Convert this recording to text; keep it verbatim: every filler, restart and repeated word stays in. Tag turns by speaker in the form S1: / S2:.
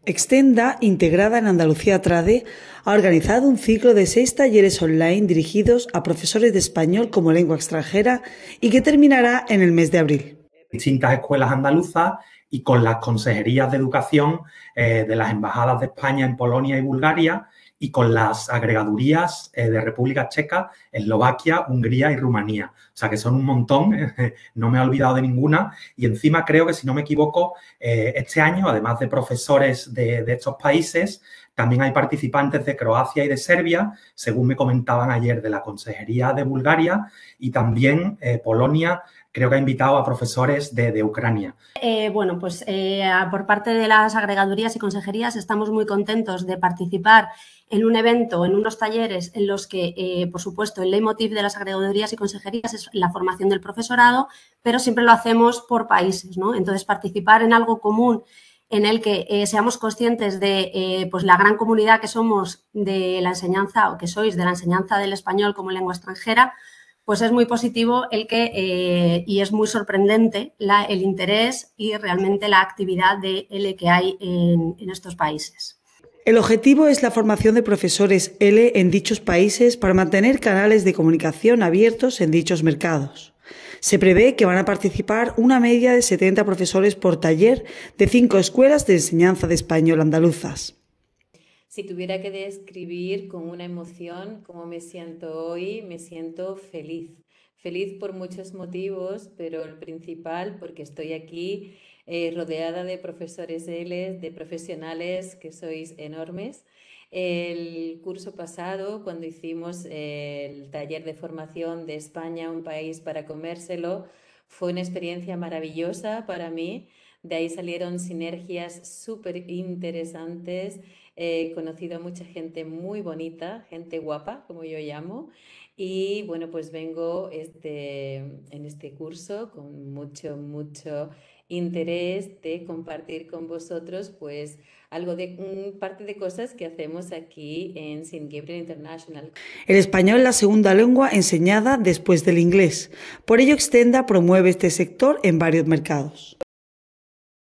S1: Extenda, integrada en Andalucía Trade, ha organizado un ciclo de seis talleres online dirigidos a profesores de español como lengua extranjera y que terminará en el mes de abril.
S2: Distintas escuelas andaluzas y con las consejerías de educación eh, de las embajadas de España en Polonia y Bulgaria y con las agregadurías eh, de República Checa, Eslovaquia, Hungría y Rumanía. O sea, que son un montón, eh, no me he olvidado de ninguna. Y encima creo que, si no me equivoco, eh, este año, además de profesores de, de estos países, también hay participantes de Croacia y de Serbia, según me comentaban ayer, de la Consejería de Bulgaria, y también eh, Polonia creo que ha invitado a profesores de, de Ucrania.
S3: Eh, bueno, pues eh, por parte de las agregadurías y consejerías estamos muy contentos de participar en un evento, en unos talleres en los que, eh, por supuesto, el leitmotiv de las agregadurías y consejerías es la formación del profesorado, pero siempre lo hacemos por países, ¿no? Entonces, participar en algo común en el que eh, seamos conscientes de eh, pues la gran comunidad que somos de la enseñanza, o que sois de la enseñanza del español como lengua extranjera, pues es muy positivo el que, eh, y es muy sorprendente la, el interés y realmente la actividad de L que hay en, en estos países.
S1: El objetivo es la formación de profesores L en dichos países para mantener canales de comunicación abiertos en dichos mercados. Se prevé que van a participar una media de setenta profesores por taller de cinco escuelas de enseñanza de español andaluzas.
S4: Si tuviera que describir con una emoción cómo me siento hoy, me siento feliz. Feliz por muchos motivos, pero el principal porque estoy aquí eh, rodeada de profesores L, de profesionales que sois enormes. El curso pasado, cuando hicimos el taller de formación de España, un país para comérselo, fue una experiencia maravillosa para mí. De ahí salieron sinergias súper interesantes. He conocido a mucha gente muy bonita, gente guapa, como yo llamo. Y bueno, pues vengo este, en este curso con mucho, mucho interés de compartir con vosotros pues algo de parte de cosas que hacemos aquí en Saint Gabriel International.
S1: El español es la segunda lengua enseñada después del inglés. Por ello, Extenda promueve este sector en varios mercados.